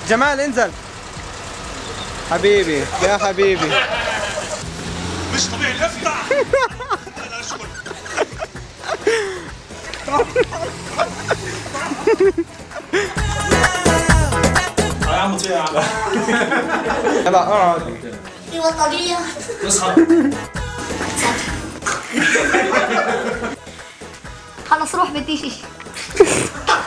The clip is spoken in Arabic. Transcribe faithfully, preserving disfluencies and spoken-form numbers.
جمال انزل حبيبي يا حبيبي. مش طبيعي افتح. لا شغل. يا عم طيع. يلا اقعد. في بطارية. اصحى. خلص روح بدي شيء.